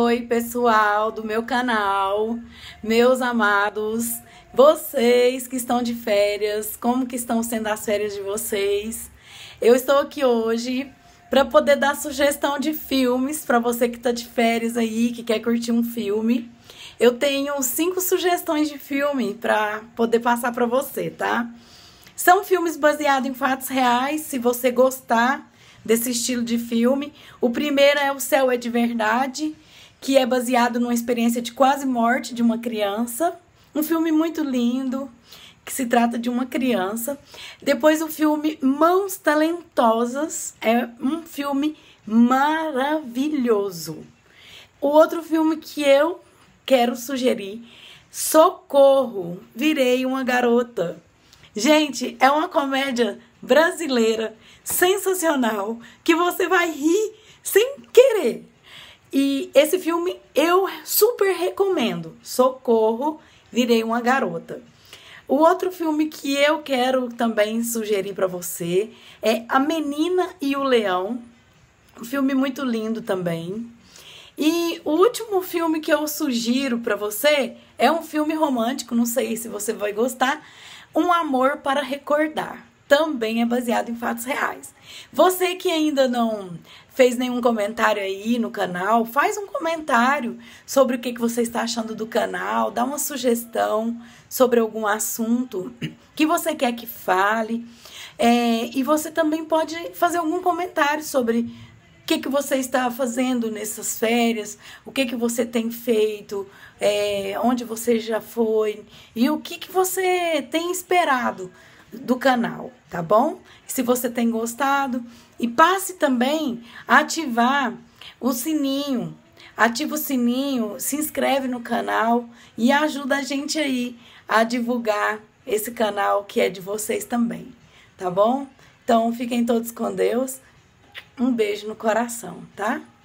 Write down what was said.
Oi, pessoal do meu canal, meus amados, vocês que estão de férias, como que estão sendo as férias de vocês? Eu estou aqui hoje para poder dar sugestão de filmes para você que está de férias aí, que quer curtir um filme. Eu tenho 5 sugestões de filme para poder passar para você, tá? São filmes baseados em fatos reais, se você gostar desse estilo de filme. O primeiro é O Céu é de Verdade, que é baseado numa experiência de quase morte de uma criança. Um filme muito lindo, que se trata de uma criança. Depois o filme Mãos Talentosas, é um filme maravilhoso. O outro filme que eu quero sugerir, Socorro, Virei uma Garota. Gente, é uma comédia brasileira sensacional, que você vai rir sem querer. E esse filme eu super recomendo. Socorro, Virei uma Garota. O outro filme que eu quero também sugerir para você é A Menina e o Leão. Um filme muito lindo também. E o último filme que eu sugiro para você é um filme romântico, não sei se você vai gostar, Um Amor para Recordar. Também é baseado em fatos reais. Você que ainda não fez nenhum comentário aí no canal, faz um comentário sobre o que você está achando do canal, dá uma sugestão sobre algum assunto que você quer que fale. E você também pode fazer algum comentário sobre o que você está fazendo nessas férias, o que você tem feito, onde você já foi e o que você tem esperado do canal, tá bom? Se você tem gostado, e passe também a ativar o sininho. Ativa o sininho, se inscreve no canal e ajuda a gente aí a divulgar esse canal que é de vocês também, tá bom? Então fiquem todos com Deus. Um beijo no coração, tá?